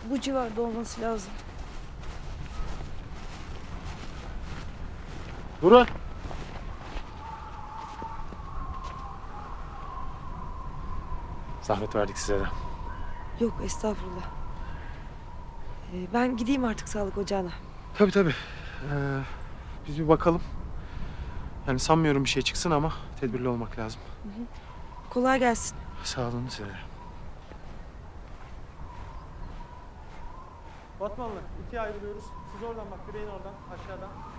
Bu civarda olması lazım. Durun. Zahmet verdik size de. Yok estağfurullah. Ben gideyim artık sağlık ocağına. Tabii tabii. Biz bir bakalım. Yani sanmıyorum bir şey çıksın ama tedbirli olmak lazım. Kolay gelsin. Sağ olun size de. Batmanlı, ikiye ayrılıyoruz. Siz oradan bak, Güney'in oradan, aşağıdan.